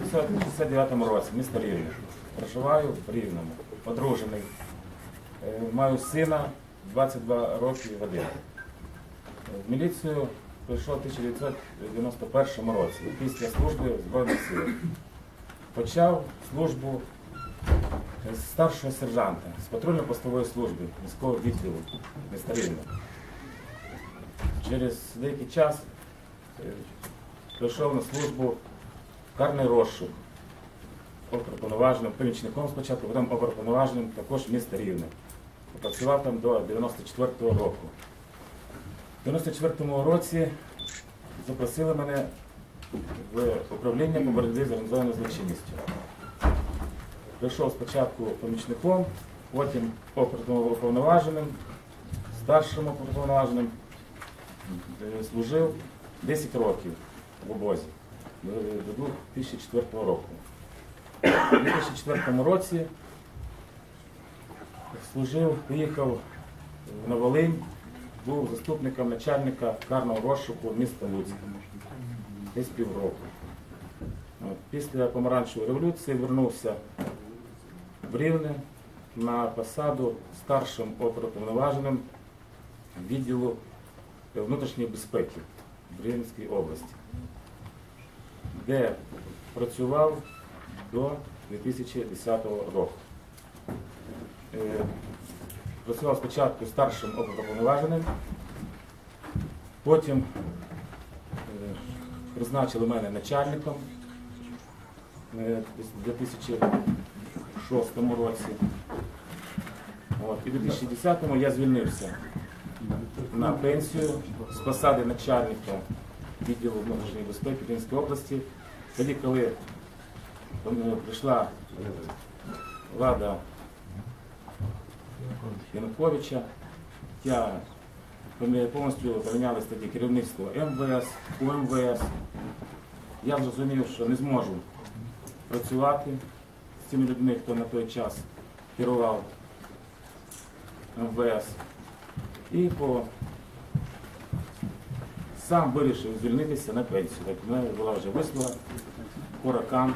Народився у 1969 році, місто Рівне. Проживаю в Рівному, одружений. Маю сина 22 роки і 1. В міліцію прийшов у 1991 році, після служби в Збройних силах. Почав службу з старшого сержанта, з патрульно-постової служби міського відділу міста Рівне. Через деякий час прийшов на службу в карний розшук, оперуповноваженим, помічником спочатку, потім оперуповноваженим також міста Рівне. Працював там до 94-го року. В 94-му році запросили мене в управління по боротьбі з організованою злочинністю. Прийшов спочатку помічником, потім оперуповноваженим, старшим оперуповноваженим. Служив 10 років в обозі до 2004 року. У 2004 році поїхав на Волинь, був заступником начальника карного розшуку міста Луцька. Десь півроку. Після помаранчевої революції вернувся в Рівне на посаду старшим оперуповноваженим відділу внутрішньої безпеки в Рівненській області, де працював до 2010 року. Працював спочатку старшим оперуповноваженим, потім призначили мене начальником у 2006 році. І у 2010 я звільнився на пенсію з посади начальника відділу внутрішньої безпеки Рівненської області. Тоді, коли прийшла влада Януковича, повністю помінялось тоді керівництво МВС, УМВС. Я зрозумів, що не зможу працювати з цими людьми, хто на той час керував МВС. І сам вирішив звільнитися на пенсію. Так, у мене була вже вислуга, Коракан.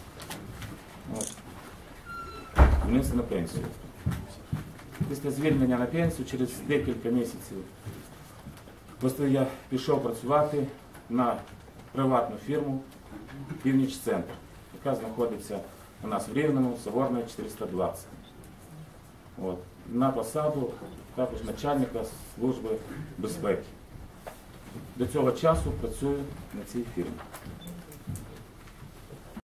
Звільнився на пенсію. Після звільнення на пенсію, через декілька місяців, просто я пішов працювати на приватну фірму «Північ-центр», яка знаходиться у нас в Рівному, Соборна, 420. На посаду також начальника служби безпеки. До цього часу працюю на цій фірмі.